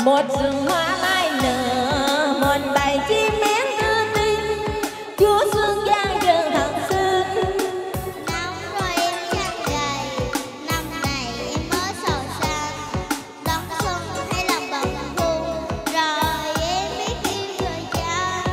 một rừng hoa mai nở một bài chim én thư tình chúa xuân giang rừng thật xinh. Năm rồi em chẳng gầy, năm này em mới sầu xanh, đón xuân hay làm bận khuôn rồi em biết yêu thời gian.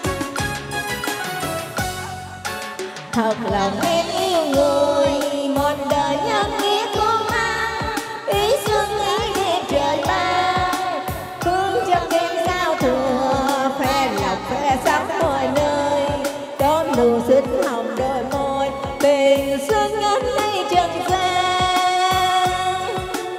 Thật lòng em yêu người một đời nhân nghĩa con mang ý xuân ý đẹp trời ban hương trong đêm giao thừa khoe lộc khoe sắc mọi nơi đón nụ xinh hồng đôi môi tình xuân ngất ngây trần gian.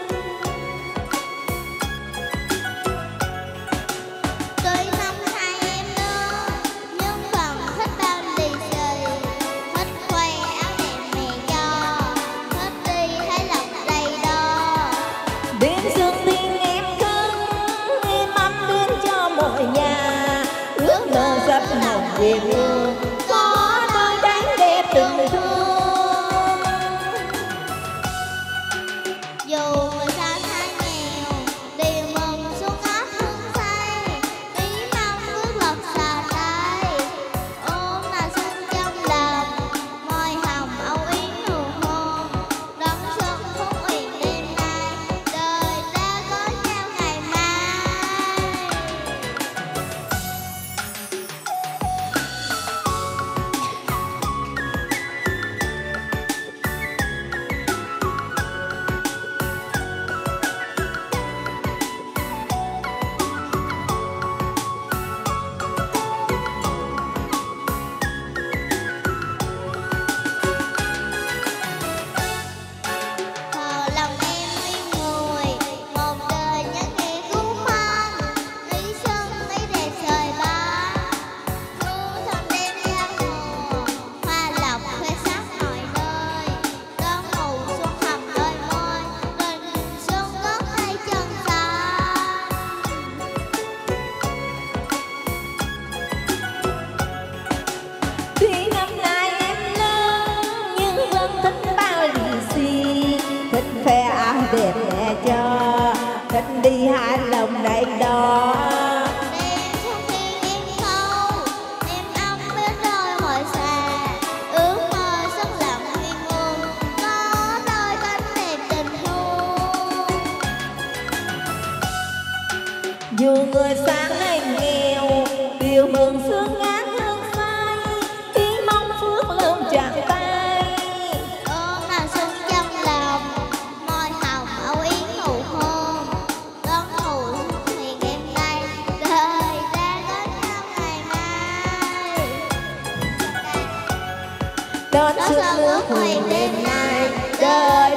Tuy năm hai em lớn nhưng vẫn thích bao lì xì, thích khoe áo đẹp mẹ cho, thích đi hái lộc đầy đo. Đến xuân tin em cưng em ấm đến cho mọi nhà ước mơ sắp hồng về hương có đôi đánh đẹp tình thương. Dù người xa thái nghèo điều mừng xuân áp hương say, ý mong bước lộc xà tay ôm là xuân trong lòng, môi hồng âu yếm nụ hôn đón xuân phúc uyển đêm nay, đời ta có nhau ngày mai. Thờ lòng em nguyên người một đời nhân nghĩa cứu mang, ý xuân ý đẹp trời ban thu thầm đêm giang hồ hoa lộc khoe sắc mọi nơi đón mùa xuân hồng đôi môi tình xuân ngất hay chân gian. Tuy năm nay em lớn nhưng vẫn thích bao lì xì, thích khoe áo đẹp mẹ cho, thích đi hái lộc đầy đo. Đêm xuân thiên em sâu em ấm bên đôi hồi xa, ước mơ sắc lặng nguyên nguồn có đôi cánh đẹp tình thương. Dù người sáng hay nghèo điều mừng xuân ngát hương say ý mong phước lương chạm tay Ôm là xuân trong lòng, môi hồng âu yếm nụ hôn đón mùa xuân huyền đêm nay, đời ta có nhau ngày mai. đón xuân ước huyền đêm nay đời